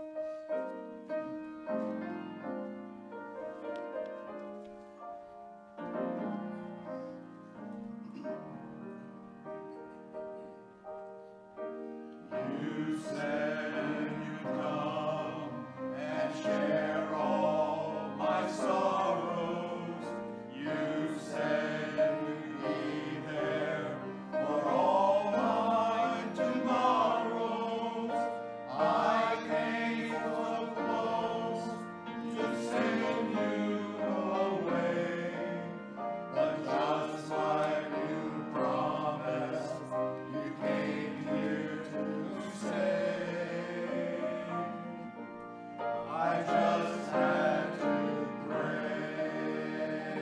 You said you'd come and share all my sorrows. You said you'd be there for all my tomorrows. I came so close to send you away, but just like you promised, you came here to stay. I just had to pray,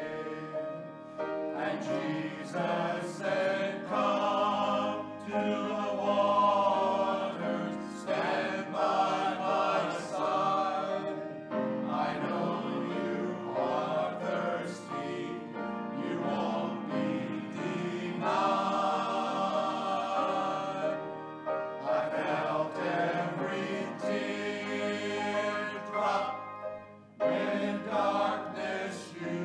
and Jesus said, "Come to the waters, stand by my side. I know you are thirsty, you won't be denied." I felt every teardrop when in darkness you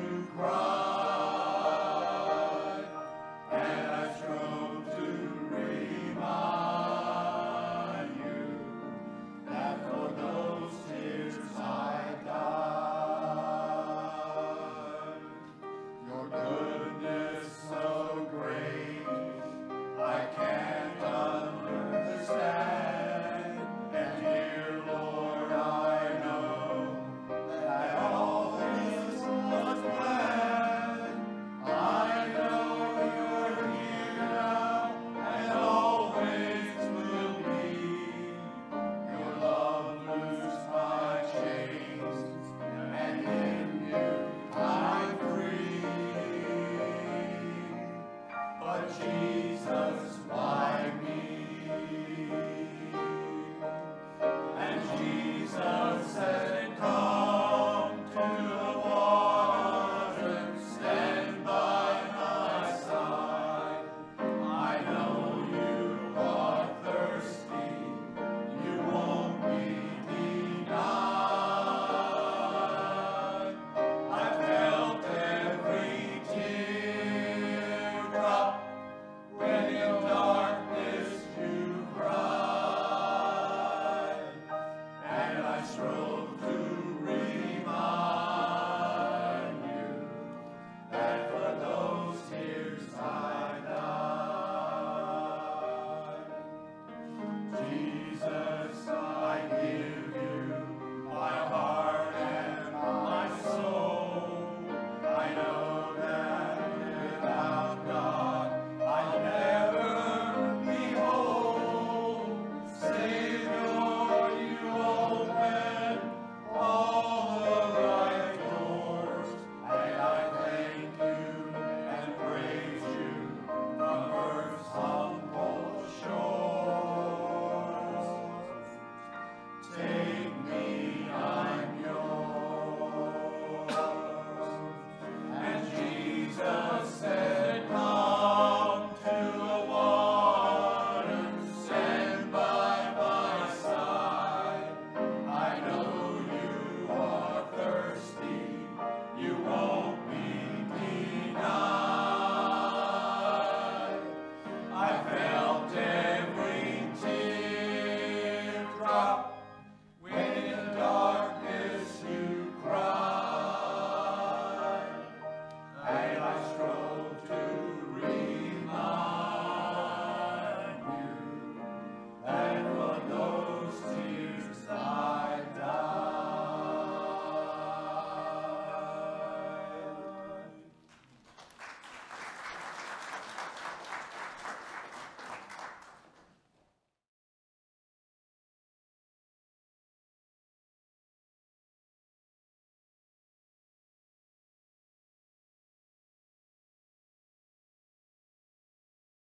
cried, and I strove to remind you that for those tears I died. Your goodness so great, I can't understand. And dear Lord, I know that all is God's plan. I know you're here now and always will be. Your love loosed my chains, and in you I'm free. But Jesus, why